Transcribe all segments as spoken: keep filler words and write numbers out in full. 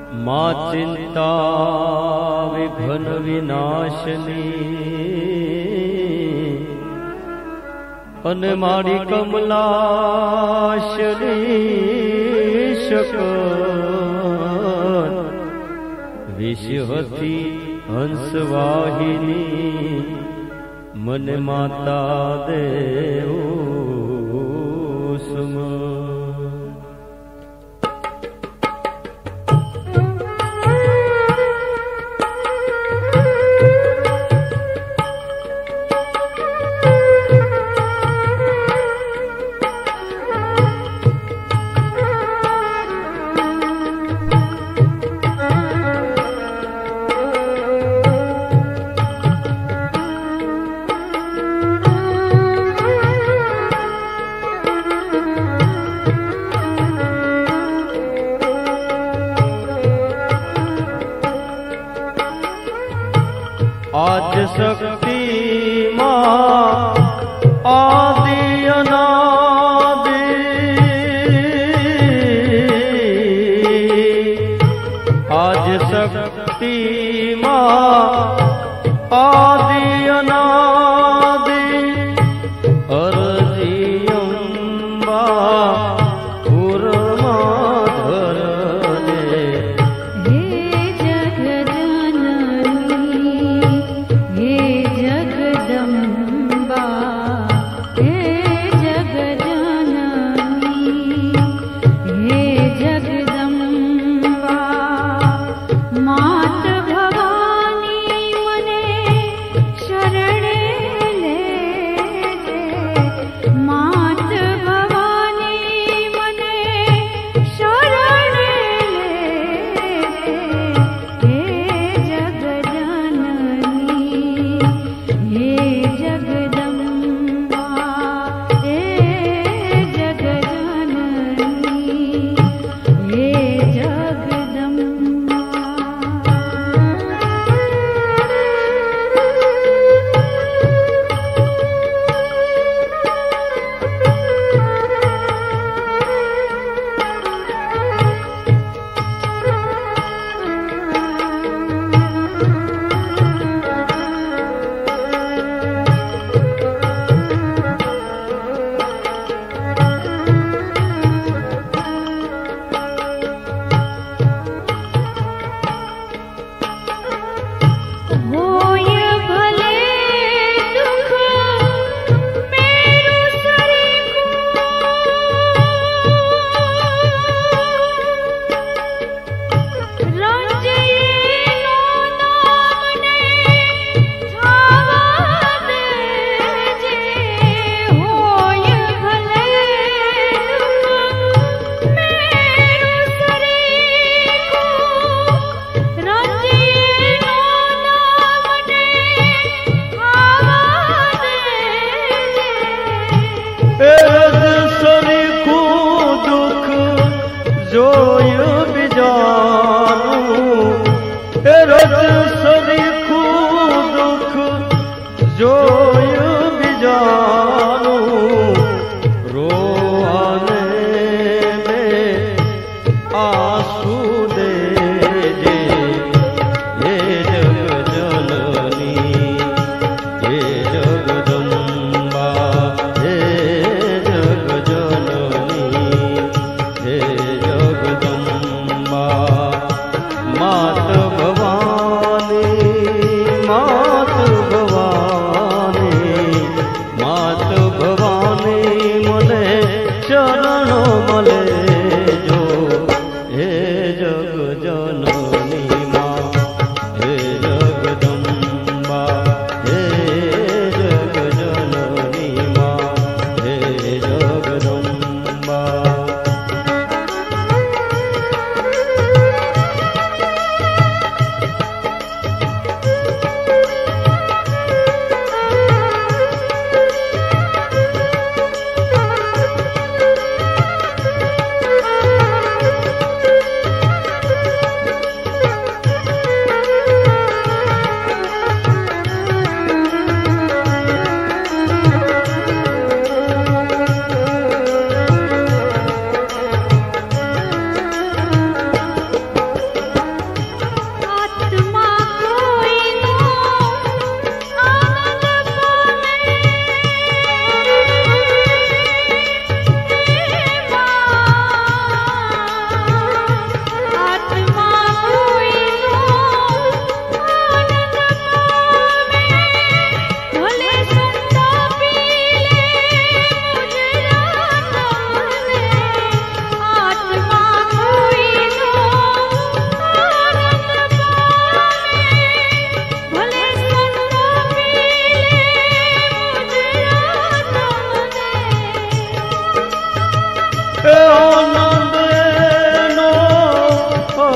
मां चिंता विघ्न विनाशनी अने मारी कमलाशनी शकन विश्वती हंसवाहिनी मन माता देव सुम आज शक्ति मां आदि अनादि आज शक्ति मां आदि अनादि अर्जी अम्बा उर्मा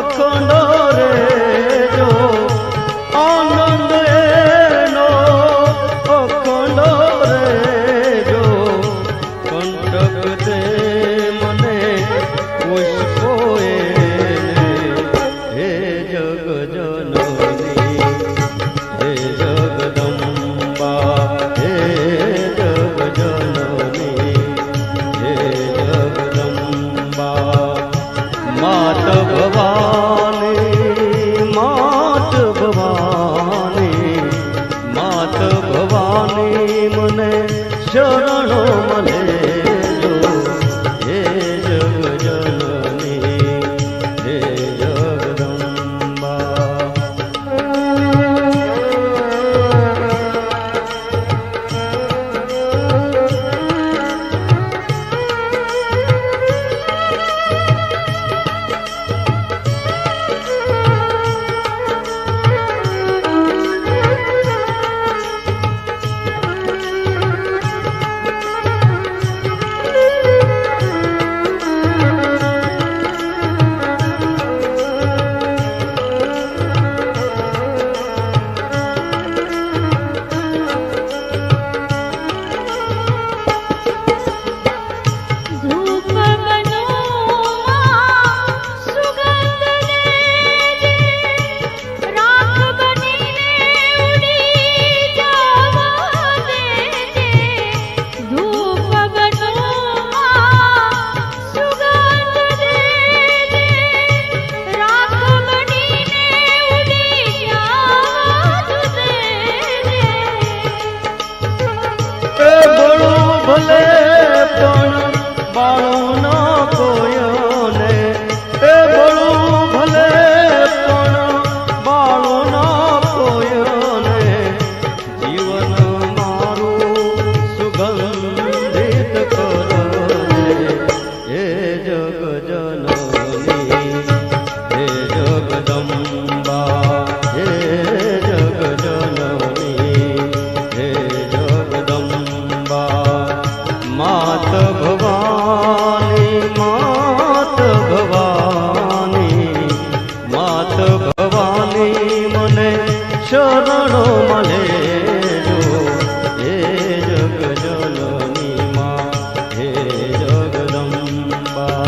અખંડ રેજો આનંદ એનો અખંડ રેજો કંટક દે મને પુષ્પો એને હે જગ જનની હે જગદંબા હે જગ જનની હે જગદંબા માત ભવાની માત ભવાની માત ભવાની મને શરણો મળે જો હે જગ જનની હે જગદંબા શરણો મળે જો હે જગ જનની માં હે જગદંબા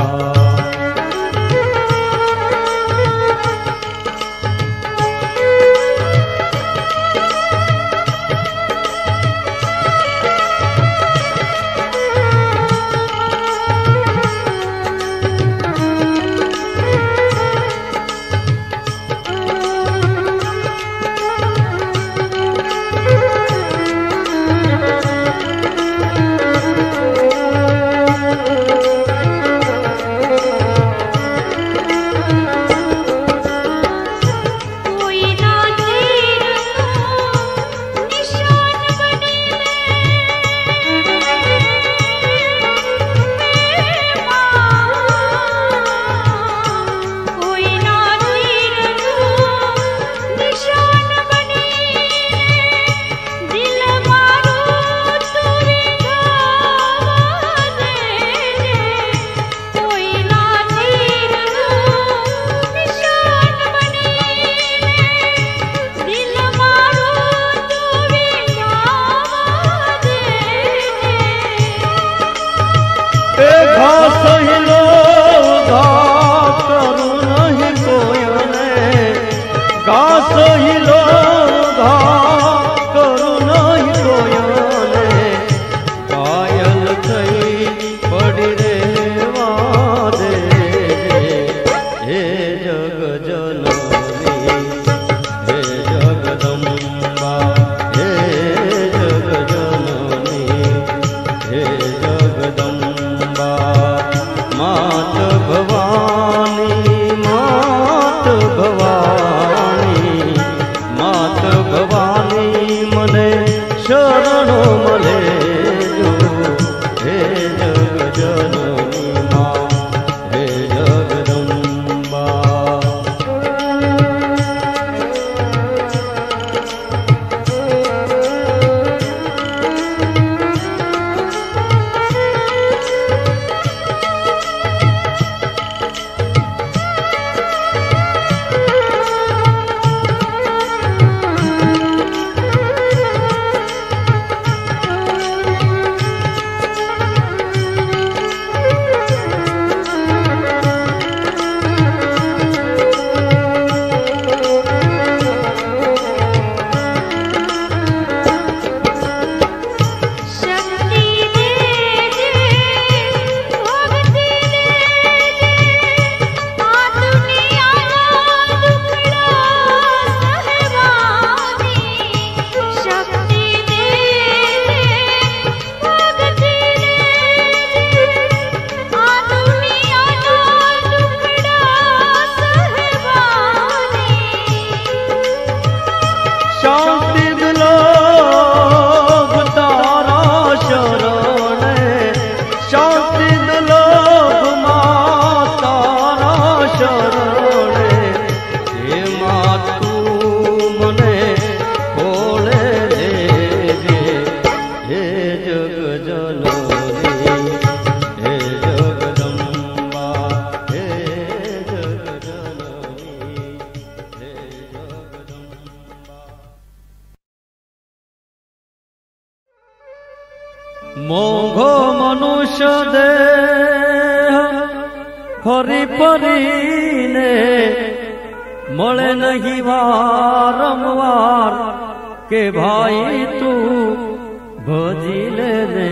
मोघो मनुष्य देह फरी फरी ने मळे नहीं वारंवार के भाई तू भजी ले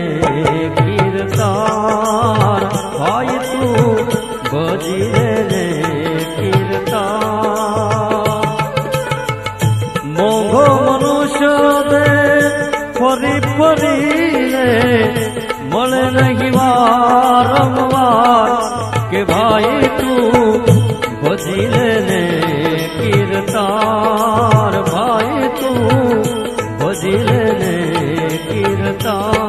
कीर्तार भाई तू भजी ले कीर्तार मोघो मनुष्य दे फरी फरी ने मळे नहीं वारंवार के भाई तू भजी ले कीर्तार भाई तू भजी ले कीर्तार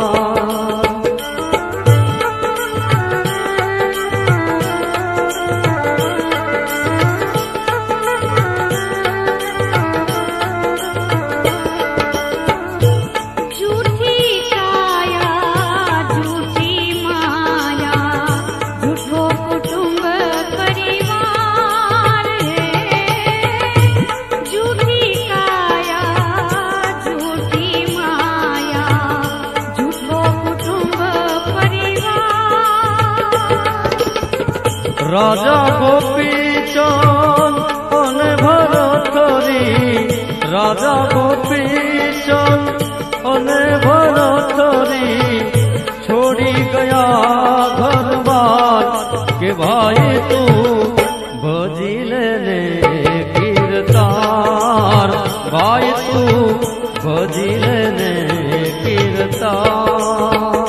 राजा गोपी चंद अने भरतरी राजा गोपी चंद अने भरतरी छोड़ी गया घर बार के भाई तू भजी ले कीर्तार भाई तू भजी ले कीर्तार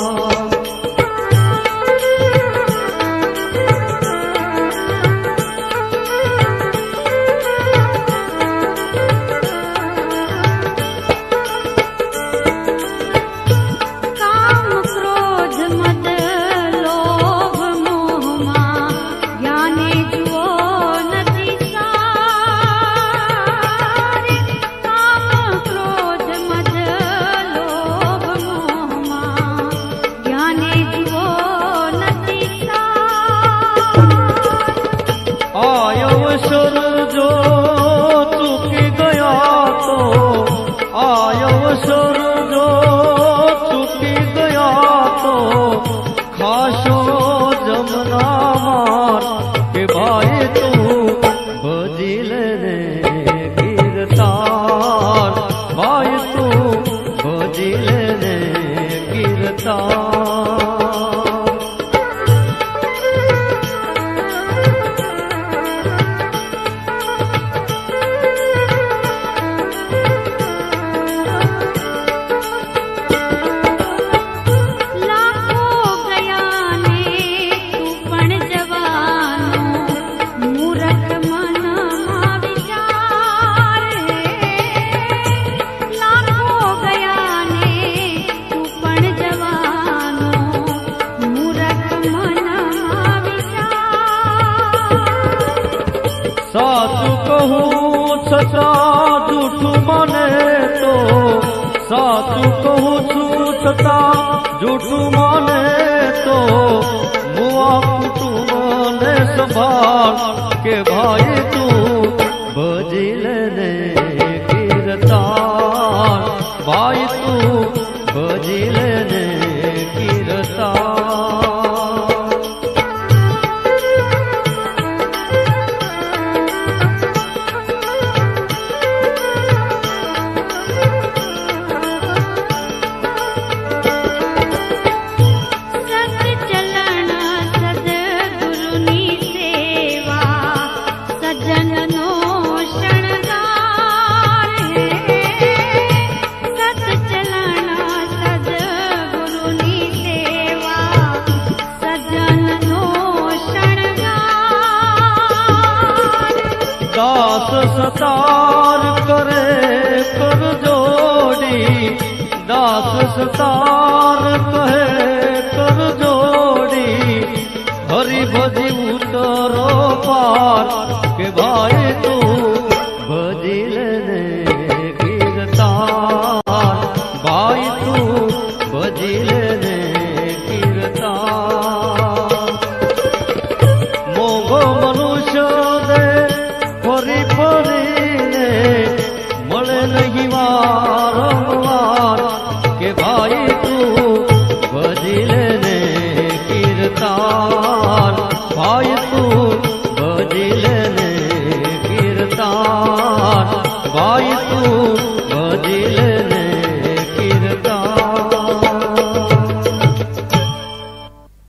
साचु कहूँ सचा झूठ माने तो साचु कहूँ सचा झूठ माने तो मुआ कुटुंब ने संभाल के भाई तू भजी ले कीर्तार भाई तू भजी ले कीर्तार दास सतार करे कर जोड़ी दास सतार कहे कर जोड़ी हरि भजी उतरो पार के भाई तू भजी ले कीर्तार भाई तू भजी ले कीर्तार मोघो मनुष्य दे फरी फरी ने मळे नहीं वारंवार के भाई तू भाई तू